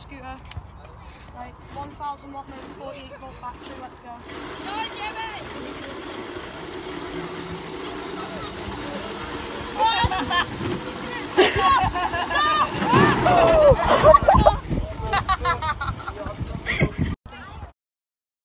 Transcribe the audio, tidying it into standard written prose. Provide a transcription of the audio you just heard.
scooter. Like 1000 watt motor, 48 volt battery, let's go. Go on, Jimmy!